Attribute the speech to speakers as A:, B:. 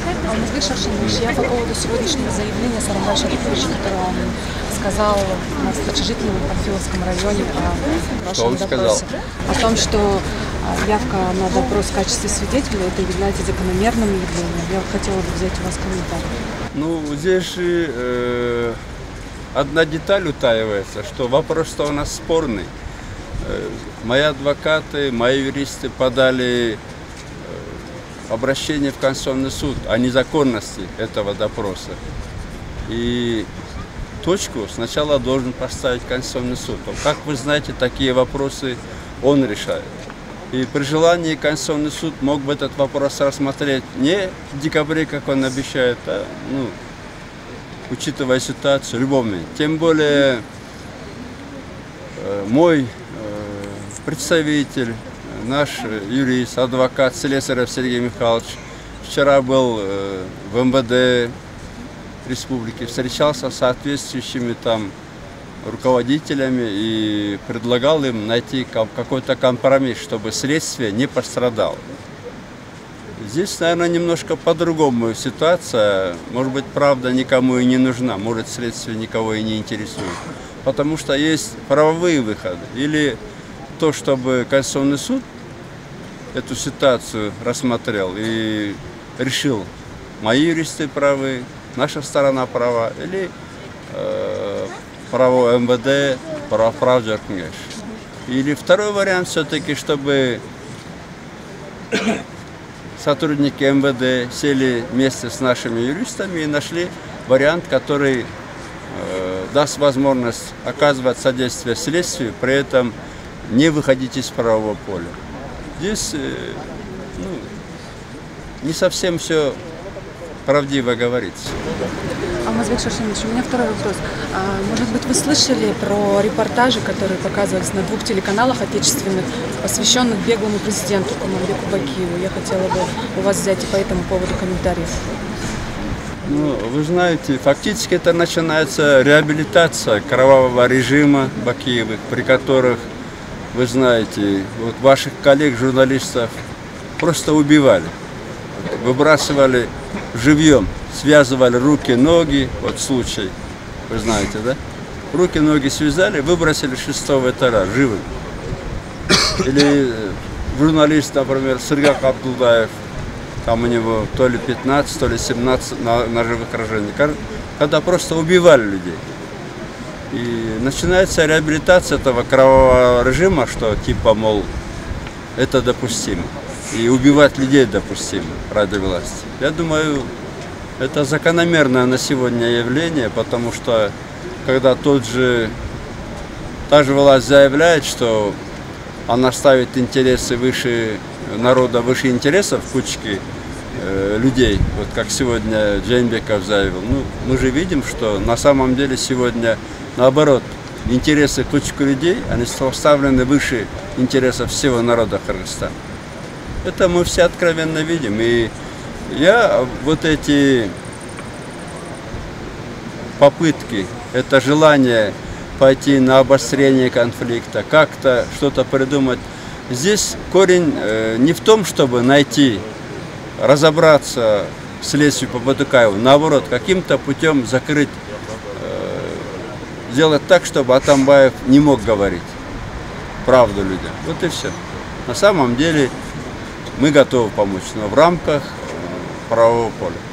A: Алмазбек Шаршенович, я по поводу сегодняшнего заявления Сооронбая Шариповича, которое он сказал на общежитии в Панфиловском районе по вашему допросу, о том, что явка на допрос в качестве свидетеля это является закономерным явлением. Я хотела бы взять у вас комментарий.
B: Ну, здесь же одна деталь утаивается, что вопрос-то у нас спорный. Мои адвокаты, мои юристы подали обращение в Конституционный суд о незаконности этого допроса. И точку сначала должен поставить Конституционный суд. Как вы знаете, такие вопросы он решает. И при желании Конституционный суд мог бы этот вопрос рассмотреть не в декабре, как он обещает, а учитывая ситуацию, любовной. Тем более мой представитель, наш юрист, адвокат Слесарев Сергей Михайлович вчера был в МВД республики, встречался с соответствующими там руководителями и предлагал им найти какой-то компромисс, чтобы следствие не пострадало. Здесь, наверное, немножко по-другому ситуация. Может быть, правда никому и не нужна, может, следствие никого и не интересует. Потому что есть правовые выходы. Или то, чтобы Конституционный суд эту ситуацию рассмотрел и решил, мои юристы правы, наша сторона права, или право МВД, правоправдия. Или второй вариант все-таки, чтобы сотрудники МВД сели вместе с нашими юристами и нашли вариант, который даст возможность оказывать содействие следствию, при этом не выходить из правового поля. Здесь не совсем все правдиво говорится.
A: Алмазбек Шаршенович, у меня второй вопрос. Может быть, вы слышали про репортажи, которые показывались на 2 телеканалах отечественных, посвященных беглому президенту Курманбеку Бакиеву? Я хотела бы у вас взять и по этому поводу комментарий.
B: Ну, вы знаете, фактически это начинается реабилитация кровавого режима Бакиевых, при которых, вы знаете, вот ваших коллег, журналистов, просто убивали, выбрасывали живьем, связывали руки, ноги, вот случай, вы знаете, да? Руки, ноги связали, выбросили с 6-го этажа живым. Или журналист, например, Сыргак Абдулдаев, там у него то ли 15, то ли 17 ножевых ранений, когда просто убивали людей. И начинается реабилитация этого кровавого режима, что типа, мол, это допустимо. И убивать людей допустимо ради власти. Я думаю, это закономерное на сегодня явление, потому что когда та же власть заявляет, что она ставит интересы выше народа, выше интересов кучки людей, вот как сегодня Джейнбеков заявил, мы же видим, что на самом деле сегодня наоборот, интересы кучки людей, они поставлены выше интересов всего народа Кыргызстана. Это мы все откровенно видим. И я вот эти попытки, это желание пойти на обострение конфликта, как-то что-то придумать. Здесь корень не в том, чтобы разобраться следствию по Батукаеву, наоборот, каким-то путем закрыть, сделать так, чтобы Атамбаев не мог говорить правду людям. Вот и все. На самом деле мы готовы помочь, но в рамках правового поля.